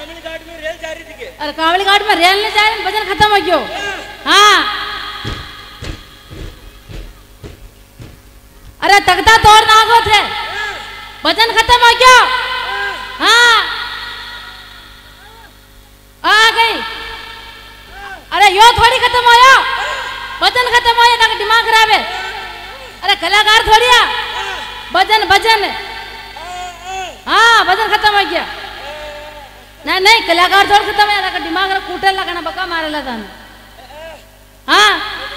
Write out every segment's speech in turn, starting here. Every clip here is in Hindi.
कावली घाट में रेल जा रही थी के? अरे कावली घाट में रेल नहीं जा रही, भजन खत्म हो गयो। हाँ अरे तख्ता तोड़ नागो थे, भजन खत्म हो गयो। हाँ आ गई। अरे यो थोड़ी खत्म होया, भजन खत्म होया ना दिमाग खराब है। अरे कलाकार थोड़ी आ, भजन भजन। हाँ भजन खत्म हो गया। नहीं नहीं कलाकार थोड़ा खत्म है ना, दिमाग रा कूटे लगाना बका मारे लगा। हाँ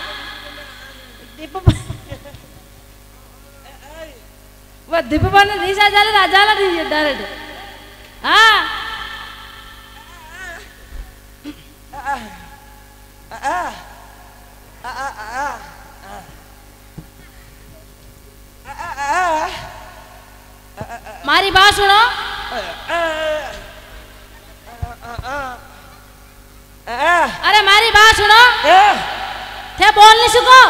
वो दीपा ने रीसा जाला राजाला री डायरेक्ट। हाँ मारी बात सुनो। अरे मारी बात सुनो, थे बोल नहीं सको।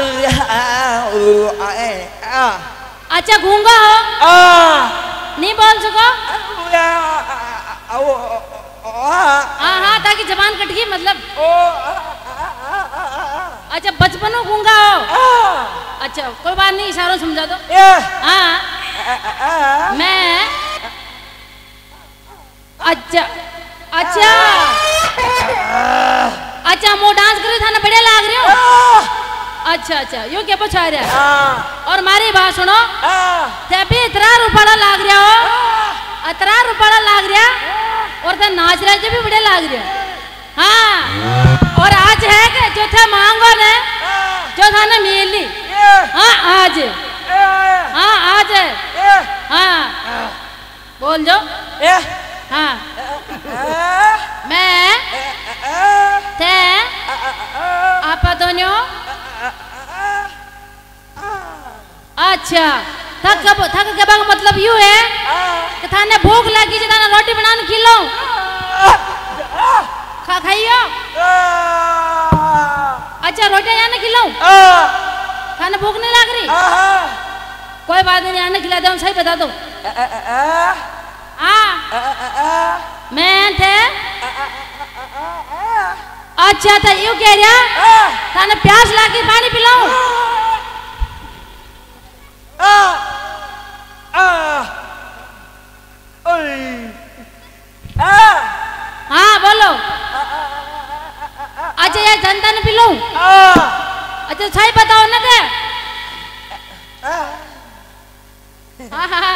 अच्छा गूंगा हो, नहीं बोल सको। हाँ हाँ ताकि जबान कट गई मतलब। अच्छा बचपन में गूंगा हो। अच्छा कोई बात नहीं, इशारों समझा दो। हाँ मैं अच्छा अच्छा अच्छा मो डांस करी था ना, बढ़िया लाग रही हो। अच्छा अच्छा यो क्या पूछा रहा है। और मारी बात सुनो, थे भी इतना रुपड़ा लाग रहा हो, इतना रुपड़ा लाग रहा और थे नाच रहे जो भी बढ़िया लाग रहा। हाँ और आज है कि जो थे मांगो ने जो था ना मिली। हाँ आज, हाँ आज है। हाँ बोल जो। हाँ मैं थे आप दोनों। अच्छा थक के बाद मतलब यूँ है कि थाने भूख लगी जो थाने रोटी बनाने खिलाओ, खाइयो। अच्छा रोटी यहाँ न खिलाऊं, थाने भूख नहीं लग रही? कोई बात नहीं, यहाँ खिला दो, सही बता दो। हाँ मैं थे। अच्छा था यूँ कह रहा थाने प्यास लागी पानी पिलाऊं। हाँ बोलो। अच्छा यार जनता ने पिलाऊं। अच्छा सही बताओ ना थे। हाँ हाँ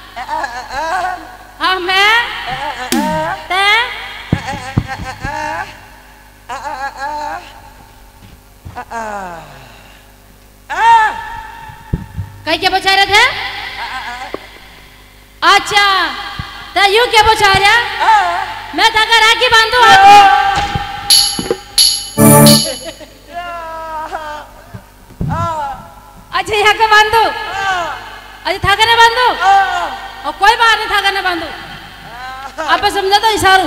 हाँ मैं ते कहीं क्या पूछा रहे थे? अच्छा तो यूं क्या पूछा रहा? मैं थका राखी बांधू। अच्छा यहाँ का बांधू। अच्छा थका ने बांधू। और कोई बात नहीं थका ने बांधू। आप समझा तो इशारू।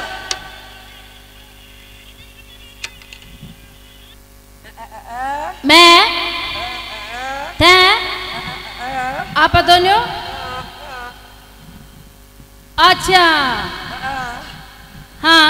मैं थे आप दोनों। अच्छा हाँ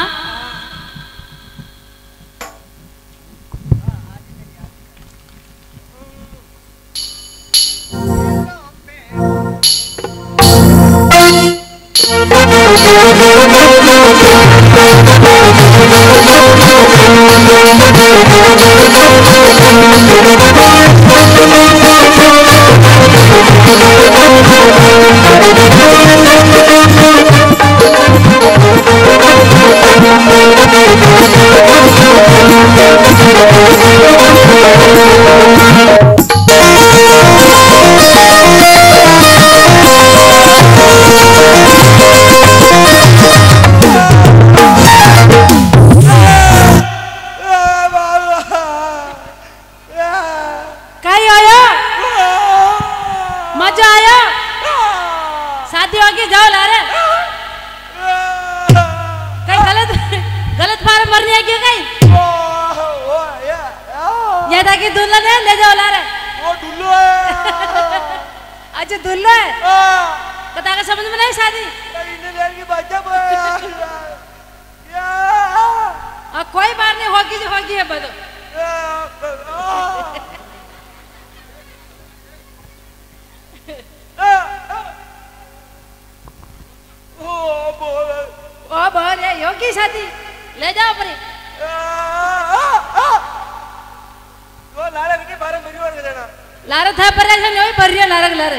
दुल्हन है, ले जाओ ला रहे। वो दुल्लो है। अच्छा दुल्लो है। हाँ। बता के समझ में नहीं शादी। इंडियन की बात होगी जो होगी है बदो ओ बोल है योगी शादी ले जाओ परे वो लारे के बारे में परिवार के देना लारे था परे से नहीं भरिया नारक लारे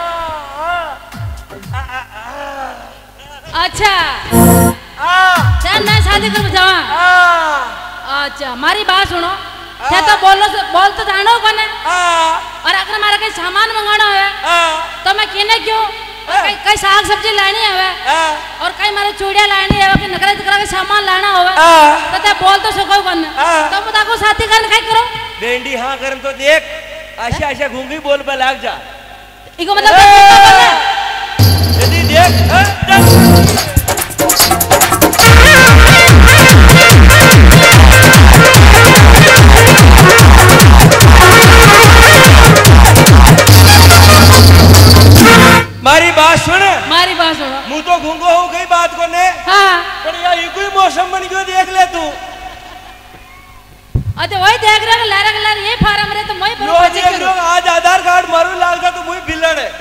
अच्छा चल मैं शादी कर जावा अच्छा हमारी बात सुनो थे तो बोल तो जानो कौन है और अगर हमारा कहीं सामान मंगाना है तो मैं कहने क्यों कई साग सब्जी लानी है और कई मारे चूड़िया लानी है कि नकरे तकरा के सामान लाना होवे तो ते बोल तो सको कौन तो बता को साथी करन काय करो बेंडी हां करन तो देख आशा आशा घूंगी बोल पे लाग जा इको मतलब यदि देख मारी बात सुन मुँह तो घूंगो हो गई बात को ने हाँ पर यार ये कोई मौसम बन गयो देख ले तू अरे वही देख रहा लारा ये फार्म रे तो मैं लो देख लो आज आधार कार्ड मारू लाग जा तो मुई बिल्लड़ है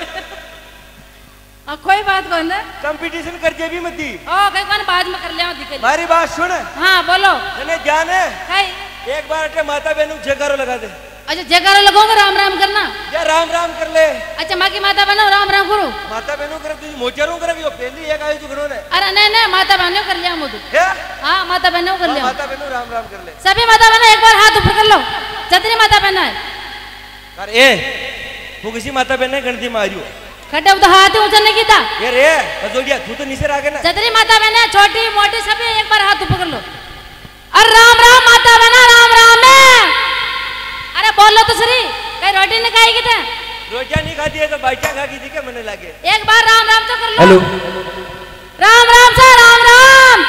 कोई बात कौन है कंपटीशन कर जे भी मती ओ कई कौन बाद में कर ले दिखे मारी बात सुन हाँ बोलो तने जाने हाय एक बार अटे माता बहनों जयकारो लगा दे अच्छा जयकारा लगोगे राम राम करना या राम राम कर ले अच्छा माँ की माता बनो राम राम करो माता बहनों कर तुझे मोचरों कर यो पहली एक आयु जुगनो ने अरे नहीं माता बहनों कर लिया मुझे हाँ माता बहनों कर लिया माता बहनों राम राम कर ले सभी माता बहनों एक बार हाथ ऊपर कर लो जितनी माता बहना है कर ए वो किसी माता बहन ने गणती मारियो खड्डे तो हाथ ऊंचा नहीं किया ये रे बजोड़िया तू तो नीचे आ गया ना जितनी माता बहन है छोटी मोटी सभी एक बार हाथ ऊपर कर लो अरे राम राम माता बहना राम राम अरे बोलो तो सरी कहीं रोटी नहीं खाएगी थे रोटियां नहीं खाती है तो बाइटियां खा की थी क्या मने लगे एक बार राम राम तो कर लो हेलो राम राम से राम राम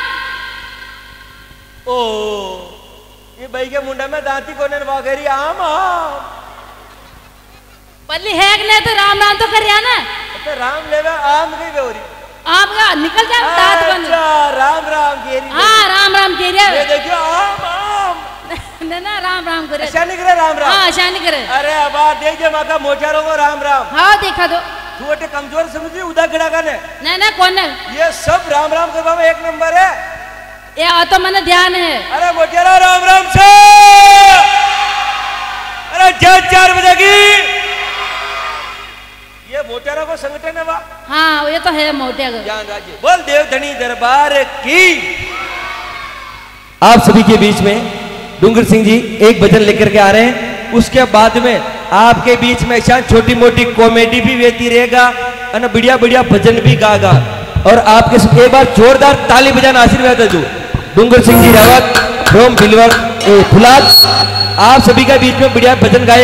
ओ ये भाई के मुंडा में दांती कोने वागरी आम आम पल्ली है कि नहीं तो राम राम तो कर रहा ना तो राम लेवे आम गई बेवरी आम का निकल जा दांत बंद अच्छा राम राम केरी हाँ राम राम केरी ये देखियो आम आम ना राम राम करे शानी करे राम राम हाँ शानी करे अरे अब देख जे माका मोचारों को राम राम हाँ देखा दो तू अटे कमजोर समझी उदा खड़ा करने ना कौन है ये सब राम राम करवा में एक नंबर है ये तो मैंने ध्यान है अरे मोचारा राम राम से अरे 4 बजे की ये मोटेरा को संगठन है वाह हाँ ये तो है मोटे बोल देव धनी दरबार की आप सभी के बीच में डूंगर सिंह जी एक भजन लेकर के आ रहे हैं उसके बाद में आपके बीच में ऐसा छोटी मोटी कॉमेडी भी वेती रहेगा और बढ़िया बढ़िया भजन भी गागा और आपके एक बार जोरदार ताली बजाना आशीर्वाद दो डूंगर सिंह जी रावत फ्रॉम बिलवर फुलाद आप सभी के बीच में बढ़िया भजन गाए